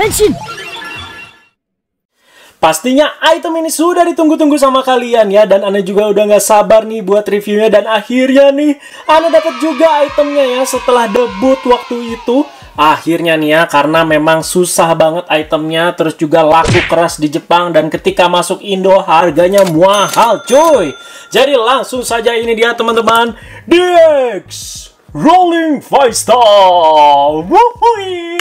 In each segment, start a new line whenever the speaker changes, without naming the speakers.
Henshin!
Pastinya item ini sudah ditunggu-tunggu sama kalian ya. Dan Ana juga udah nggak sabar nih buat reviewnya. Dan akhirnya nih, Ana dapat juga itemnya ya setelah debut waktu itu. Akhirnya nih ya, karena memang susah banget itemnya. Terus juga laku keras di Jepang. Dan ketika masuk Indo, harganya mahal cuy. Jadi langsung saja ini dia teman-teman. DX Rolling 5 Star. Wuhui.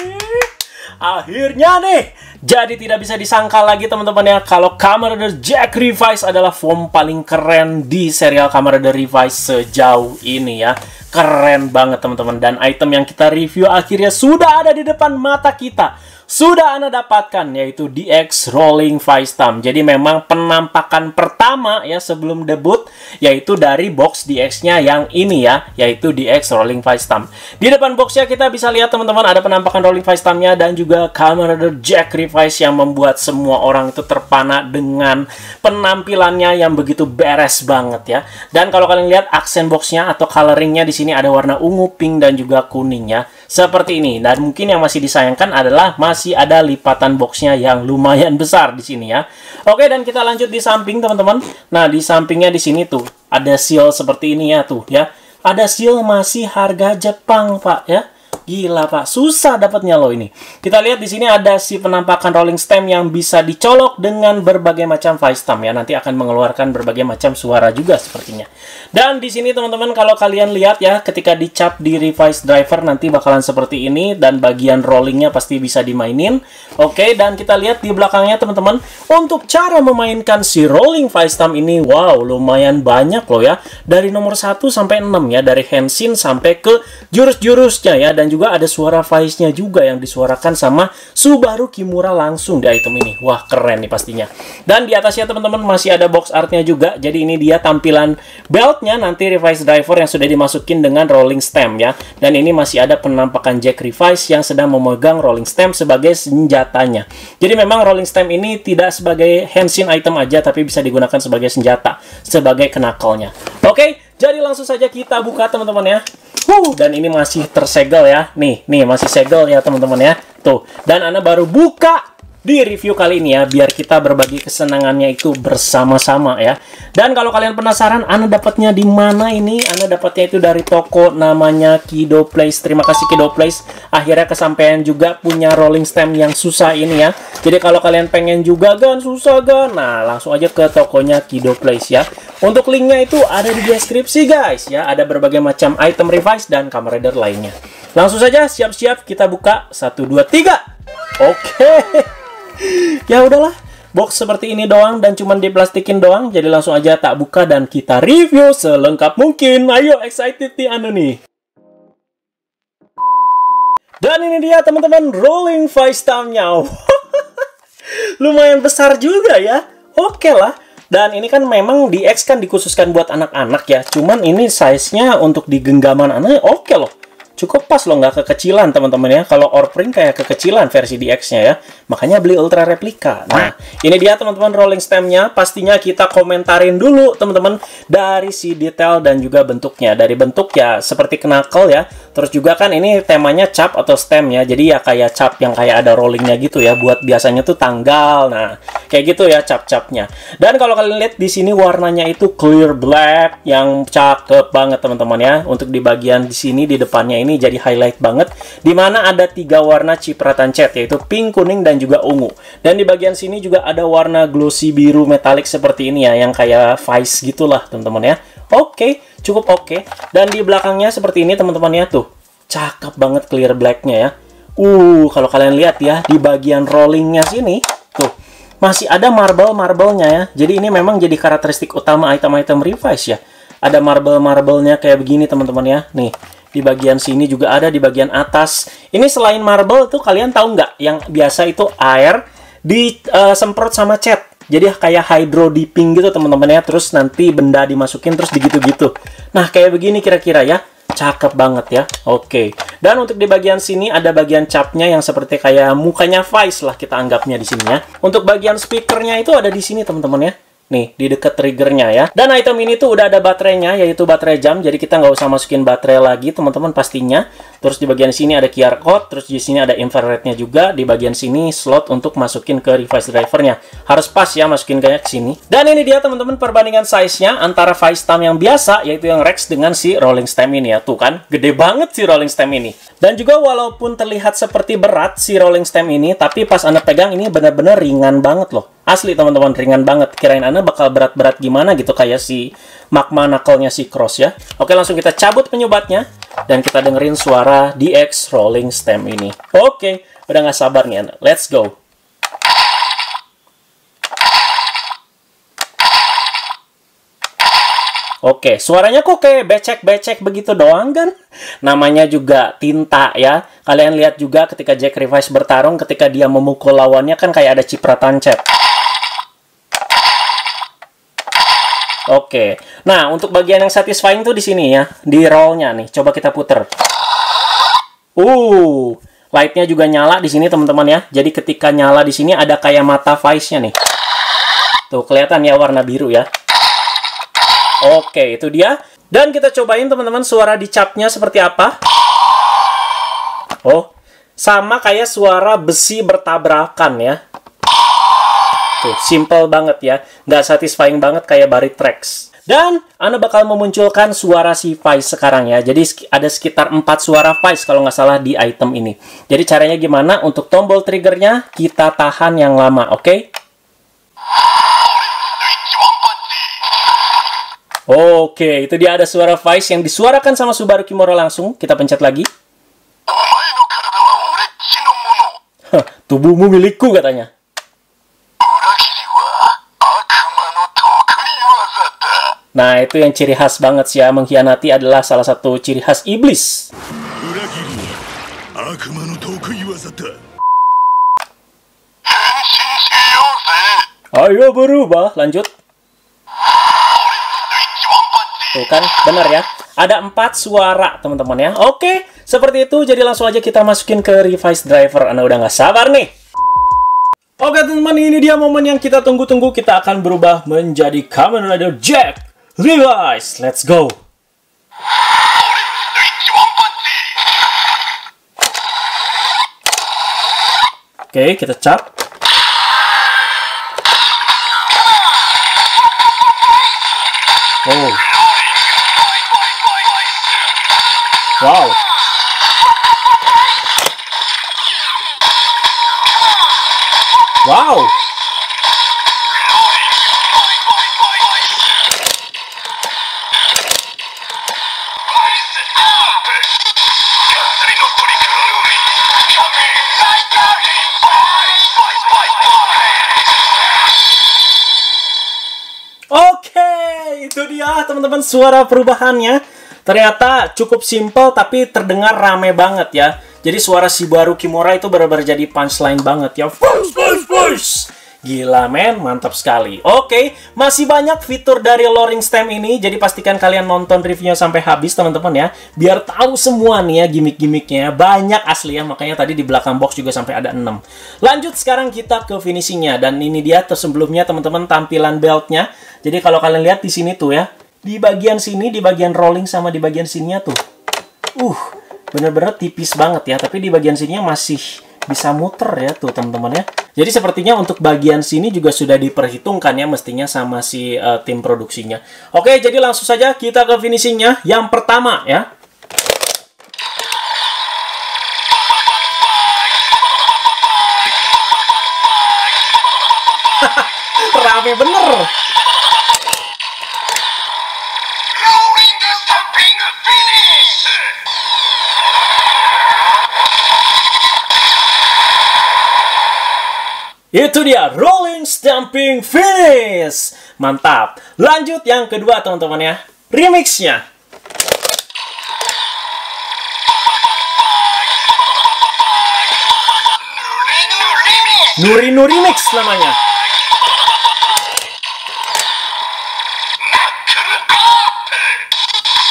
Akhirnya nih, jadi tidak bisa disangka lagi teman-teman ya, kalau Kamen Rider Jack Revice adalah form paling keren di serial Kamen Rider Revice sejauh ini ya. Keren banget teman-teman. Dan item yang kita review akhirnya sudah ada di depan mata kita. Sudah Ana dapatkan, yaitu DX Rolling 5 Star. Jadi memang penampakan pertama ya sebelum debut, yaitu dari box DX-nya yang ini ya, yaitu DX Rolling 5 Star. Di depan boxnya kita bisa lihat teman-teman ada penampakan Rolling 5 Star-nya dan juga Kamen Rider Jack Revice yang membuat semua orang itu terpana dengan penampilannya yang begitu beres banget ya. Dan kalau kalian lihat aksen boxnya atau coloringnya di sini ada warna ungu, pink dan juga kuning ya. Seperti ini. Dan mungkin yang masih disayangkan adalah masih ada lipatan boxnya yang lumayan besar di sini ya. Oke, dan kita lanjut di samping teman-teman. Nah, di sampingnya di sini tuh ada seal seperti ini ya tuh ya. Ada seal masih harga Jepang, Pak ya. Gila, Pak. Susah dapatnya loh ini. Kita lihat di sini ada si penampakan rolling stem yang bisa dicolok dengan berbagai macam voice stem ya. Nanti akan mengeluarkan berbagai macam suara juga sepertinya. Dan di sini teman-teman kalau kalian lihat ya, ketika dicap di Revice Driver nanti bakalan seperti ini dan bagian rollingnya pasti bisa dimainin. Oke, dan kita lihat di belakangnya teman-teman, untuk cara memainkan si rolling voice stem ini, wow, lumayan banyak loh ya. Dari nomor 1 sampai 6 ya, dari Henshin sampai ke jurus-jurusnya ya, dan juga ada suara voice-nya juga yang disuarakan sama Subaru Kimura langsung di item ini. Wah, keren nih pastinya. Dan di atasnya teman-teman masih ada box art-nya juga. Jadi ini dia tampilan belt-nya nanti Revice Driver yang sudah dimasukin dengan rolling stem ya. Dan ini masih ada penampakan Jack Revice yang sedang memegang rolling stem sebagai senjatanya. Jadi memang rolling stem ini tidak sebagai Henshin item aja, tapi bisa digunakan sebagai senjata, sebagai knuckle-nya. Oke, jadi langsung saja kita buka teman-teman ya. Dan ini masih tersegel ya. Nih masih segel ya teman-teman ya. Tuh. Dan Ana baru buka di review kali ini ya, biar kita berbagi kesenangannya itu bersama-sama ya. Dan kalau kalian penasaran Ana dapatnya di mana ini? Ana dapatnya itu dari toko namanya Kido Place. Terima kasih Kido Place. Akhirnya kesampaian juga punya rolling stem yang susah ini ya. Jadi kalau kalian pengen juga gan, susah gan, nah langsung aja ke tokonya Kido Place ya. Untuk linknya itu ada di deskripsi guys ya. Ada berbagai macam item Revice dan Kamen Rider lainnya. Langsung saja siap-siap kita buka 1, 2, 3. Oke. Ya udahlah, box seperti ini doang dan cuman diplastikin doang. Jadi langsung aja tak buka dan kita review selengkap mungkin. Ayo, excited nih Anda nih. Dan ini dia teman-teman, rolling voice stem-nya. Lumayan besar juga ya. Oke lah. Dan ini kan memang DX kan dikhususkan buat anak-anak ya. Cuman ini size-nya untuk di genggaman anak oke loh. Cukup pas loh, nggak kekecilan teman-teman ya. Kalau Orpring kayak kekecilan versi DX-nya ya. Makanya beli Ultra Replika. Nah, ini dia teman-teman rolling stem-nya. Pastinya kita komentarin dulu teman-teman dari si detail dan juga bentuknya. Dari bentuk ya seperti knuckle ya. Terus juga kan ini temanya cap atau stem ya. Jadi ya kayak cap yang kayak ada rollingnya gitu ya. Buat biasanya tuh tanggal. Nah, kayak gitu ya cap-capnya. Dan kalau kalian lihat di sini warnanya itu clear black yang cakep banget teman-teman ya. Untuk di bagian di sini di depannya ini jadi highlight banget, dimana ada 3 warna cipratan cat, yaitu pink, kuning, dan juga ungu. Dan di bagian sini juga ada warna glossy biru metalik seperti ini ya, yang kayak vice gitulah teman-teman ya. Oke, cukup oke. Dan di belakangnya seperti ini teman-teman ya, tuh cakep banget clear blacknya ya. Kalau kalian lihat ya, di bagian rollingnya sini tuh masih ada marble-marblenya ya. Jadi ini memang jadi karakteristik utama item-item Revice ya. Ada marble-marblenya kayak begini teman-teman ya. Nih, di bagian sini juga ada, di bagian atas. Ini selain marble tuh kalian tahu nggak? Yang biasa itu air disemprot sama cat. Jadi kayak hydro dipping gitu teman-teman ya. Terus nanti benda dimasukin terus digitu-gitu. Nah, kayak begini kira-kira ya. Cakep banget ya. Oke. Dan untuk di bagian sini ada bagian capnya yang seperti kayak mukanya Vice lah kita anggapnya di sini ya. Untuk bagian speakernya itu ada di sini teman-teman ya. nih di dekat triggernya ya. Dan item ini tuh udah ada baterainya, yaitu baterai jam. Jadi kita nggak usah masukin baterai lagi teman-teman pastinya. Terus di bagian sini ada QR code, terus di sini ada infrarednya juga. Di bagian sini slot untuk masukin ke Revice drivernya. Harus pas ya masukin ke sini. Dan ini dia teman-teman perbandingan size-nya antara Vice Stamp yang biasa, yaitu yang Rex, dengan si Rolling Stamp ini ya. Tuh kan, gede banget si Rolling Stamp ini. Dan juga walaupun terlihat seperti berat si Rolling Stamp ini, tapi pas Anda pegang ini benar-benar ringan banget loh. Asli teman-teman, ringan banget. Kirain Anda bakal berat-berat gimana gitu kayak si Magma Knuckle-nya si Cross ya. Oke, langsung kita cabut penyubatnya dan kita dengerin suara DX Rolling Stamp ini. Oke, udah nggak sabar nih Anda. Let's go. Oke, suaranya kok kayak becek-becek begitu doang kan? Namanya juga tinta ya. Kalian lihat juga ketika Jack Revice bertarung, ketika dia memukul lawannya kan kayak ada cipratan cat. Oke, nah untuk bagian yang satisfying tuh di sini ya, di rollnya nih. Coba kita puter. Lightnya juga nyala di sini teman-teman ya. Jadi ketika nyala di sini ada kayak mata Vice-nya nih. Tuh kelihatan ya warna biru ya. Oke, itu dia. Dan kita cobain teman-teman suara dicapnya seperti apa. Oh, sama kayak suara besi bertabrakan ya. Tuh, simple banget ya. Nggak satisfying banget kayak Baritex. Dan Anda bakal memunculkan suara si Vice sekarang ya. Jadi ada sekitar 4 suara Vice kalau nggak salah di item ini. Jadi caranya gimana? Untuk tombol triggernya kita tahan yang lama, oke? Oke, itu dia ada suara Vice yang disuarakan sama Subaru Kimura langsung. Kita pencet lagi. Tubuhmu milikku katanya. Nah, itu yang ciri khas banget sih ya. Mengkhianati adalah salah satu ciri khas iblis. Ayo berubah, lanjut. Tuh kan, bener ya. Ada 4 suara, teman-teman ya. Oke, seperti itu. Jadi langsung aja kita masukin ke Revice Driver. Anda udah nggak sabar nih. Oke, teman-teman. Ini dia momen yang kita tunggu-tunggu. Kita akan berubah menjadi Kamen Rider Jack Revice. Let's go. Oke, kita cap. Oh. Wow. Wow. Oke, itu dia teman-teman suara perubahannya. Ternyata cukup simple tapi terdengar rame banget ya. Jadi suara Subaru Kimura itu benar-benar jadi punchline banget ya. Voice. Gila men, mantap sekali. Oke, masih banyak fitur dari Rolling Stamp ini. Jadi pastikan kalian nonton reviewnya sampai habis teman-teman ya. Biar tahu semua nih ya gimmick-gimmicknya. Banyak asli ya, makanya tadi di belakang box juga sampai ada 6. Lanjut sekarang kita ke finishingnya. Dan ini dia sebelumnya teman-teman tampilan beltnya. Jadi kalau kalian lihat di sini tuh ya. Di bagian sini, di bagian rolling sama di bagian sininya tuh. Bener-bener tipis banget ya. Tapi di bagian sininya masih bisa muter ya tuh teman-teman ya. Jadi sepertinya untuk bagian sini juga sudah diperhitungkan ya mestinya sama si tim produksinya. Oke, jadi langsung saja kita ke finishingnya. Yang pertama ya. Rame bener. Itu dia, Rolling Stamping Finish. Mantap. Lanjut yang kedua teman-teman ya. Remixnya. Nuri Remix namanya.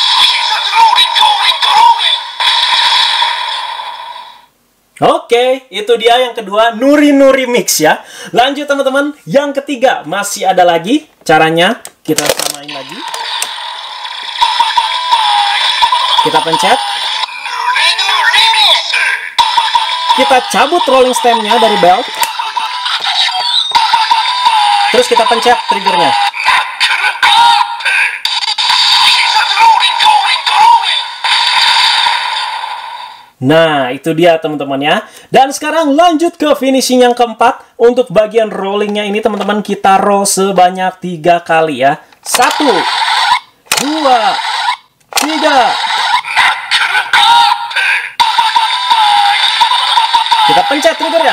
Oke, itu dia yang kedua, Nuri-Nuri Mix ya. Lanjut teman-teman, yang ketiga masih ada lagi. Caranya kita samain lagi. Kita pencet. Kita cabut rolling stem-nya dari belt. Terus kita pencet triggernya. Nah, itu dia teman-teman ya. Dan sekarang lanjut ke finishing yang keempat. Untuk bagian rollingnya ini teman-teman, kita roll sebanyak 3 kali ya. 1, 2, 3. Kita pencet triggernya.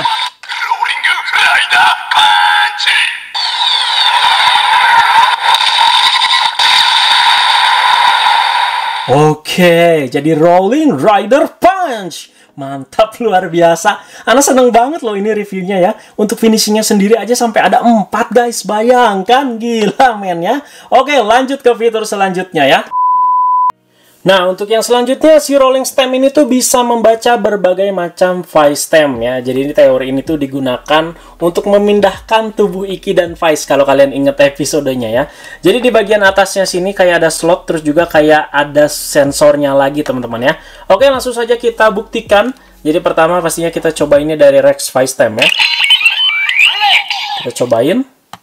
Oke, jadi Rolling Rider Punch. Mantap, luar biasa. Ana seneng banget loh ini reviewnya ya. Untuk finishingnya sendiri aja sampai ada 4 guys. Bayangkan, gila men ya. Oke, lanjut ke fitur selanjutnya ya. Nah, untuk yang selanjutnya, si rolling stem ini tuh bisa membaca berbagai macam Vice stem ya. Jadi ini teori ini tuh digunakan untuk memindahkan tubuh Iki dan Vice kalau kalian inget episodenya ya. Jadi di bagian atasnya sini kayak ada slot, terus juga kayak ada sensornya lagi teman-teman ya. Oke, langsung saja kita buktikan. Jadi pertama pastinya kita cobainnya dari Rex Vice stem ya. Kita cobain.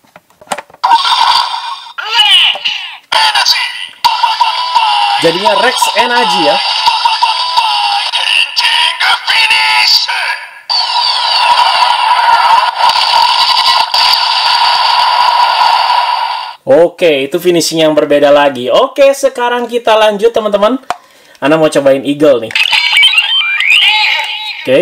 Jadinya Rex Energy ya. Oke, itu finishing yang berbeda lagi. Oke, sekarang kita lanjut teman-teman. Ana mau cobain Eagle nih. Oke.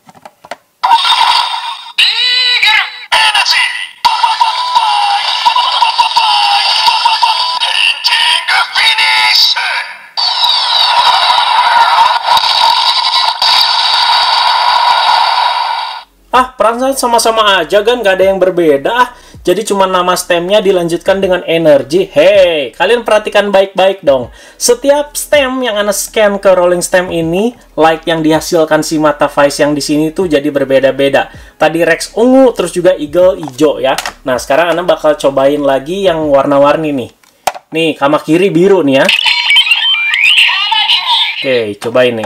Perasaan sama-sama aja kan, gak ada yang berbeda. Jadi cuma nama stemnya dilanjutkan dengan energi. Hey, kalian perhatikan baik-baik dong. Setiap stem yang Ana scan ke rolling stem ini, light yang dihasilkan si mata Vice yang di sini tuh jadi berbeda-beda. Tadi Rex ungu, terus juga Eagle hijau ya. Nah, sekarang Ana bakal cobain lagi yang warna-warni nih. Nih, Kamakiri biru nih ya. Oke, cobain nih.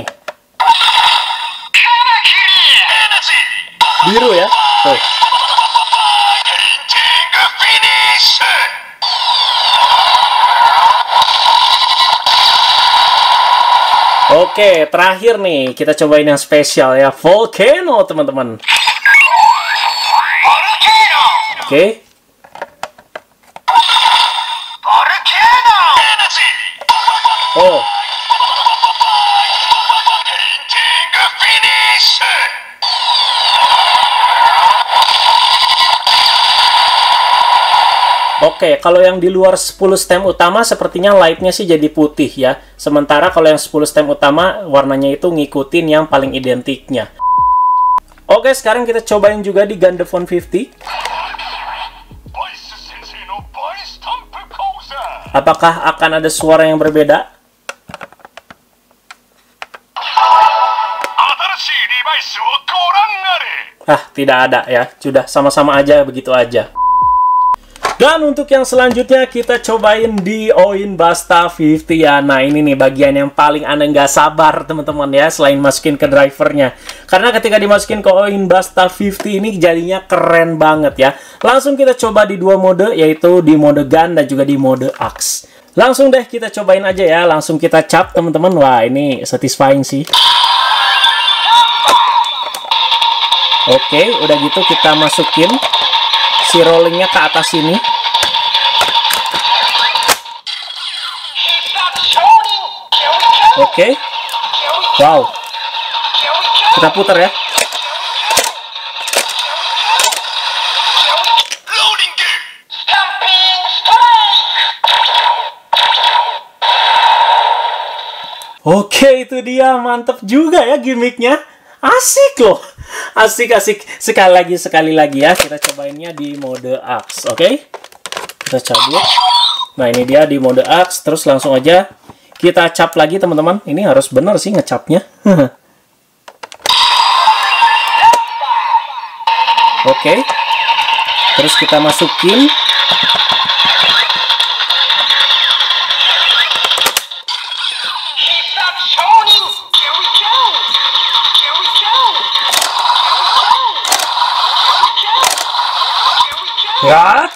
Biru ya. Tuh. Oke, terakhir nih kita cobain yang spesial ya, Volcano teman-teman. Oke. Oh. Oke, kalau yang di luar 10 stem utama sepertinya lightnya sih jadi putih ya. Sementara kalau yang 10 stem utama warnanya itu ngikutin yang paling identiknya. Oke, sekarang kita cobain juga di Gundafone 50. Apakah akan ada suara yang berbeda? Tidak ada ya. Sudah sama-sama aja, begitu aja. Dan untuk yang selanjutnya kita cobain di Oin Basta 50 ya. Nah ini nih bagian yang paling Ana nggak sabar teman-teman ya, selain masukin ke drivernya. Karena ketika dimasukin ke Oin Basta 50 ini jadinya keren banget ya. Langsung kita coba di 2 mode, yaitu di mode gun dan juga di mode axe. Langsung deh kita cobain aja ya, langsung kita cap teman-teman. Wah ini satisfying sih. Oke, udah gitu kita masukin si rollingnya ke atas sini. Oke. Wow. Kita putar ya. Oke, itu dia. Mantep juga ya gimmicknya. Asik loh. Asik-asik. Sekali lagi ya. Kita cobainnya di mode axe. Oke. Kita cabut. Nah, ini dia di mode axe. Terus langsung aja kita cap lagi, teman-teman. Ini harus benar sih ngecapnya. Oke. Terus kita masukin. Ya.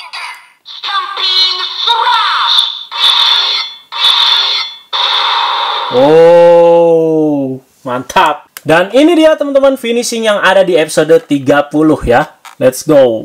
Oh, mantap. Dan ini dia teman-teman finishing yang ada di episode 30 ya. Let's go.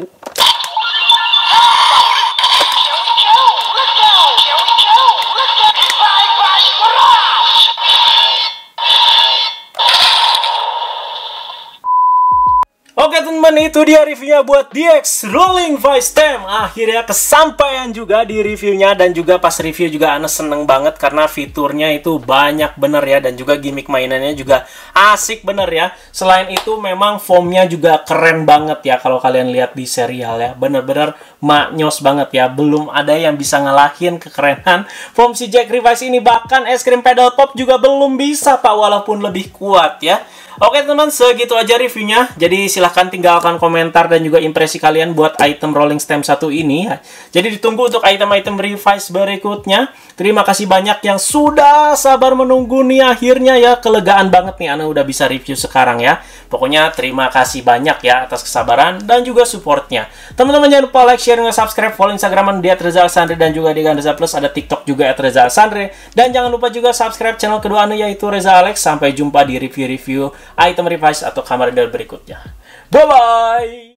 Oke teman-teman, itu dia reviewnya buat DX Rolling Vice Stem. Akhirnya kesampaian juga di reviewnya. Dan juga pas review juga Ana seneng banget karena fiturnya itu banyak bener ya. Dan juga gimmick mainannya juga asik bener ya. Selain itu memang foamnya juga keren banget ya. Kalau kalian lihat di serial ya, bener-bener maknyos banget ya. Belum ada yang bisa ngalahin kekerenan foam si Jack Revice ini. Bahkan es krim pedal pop juga belum bisa pak, walaupun lebih kuat ya. Oke teman-teman, segitu aja reviewnya. Jadi silahkan tinggalkan komentar dan juga impresi kalian buat item Rolling Stem 1 ini. Jadi ditunggu untuk item-item Revice berikutnya. Terima kasih banyak yang sudah sabar menunggu nih. Akhirnya ya, kelegaan banget nih Ana udah bisa review sekarang ya. Pokoknya terima kasih banyak ya atas kesabaran dan juga supportnya. Teman-teman jangan lupa like, share, dan subscribe. Follow Instagram di @RezaAlexandre dan juga di Reza Plus. Ada TikTok juga @RezaAlexandre. Dan jangan lupa juga subscribe channel kedua Ana yaitu Reza Alex. Sampai jumpa di review-review item Revice atau Kamen Rider berikutnya. Bye-bye!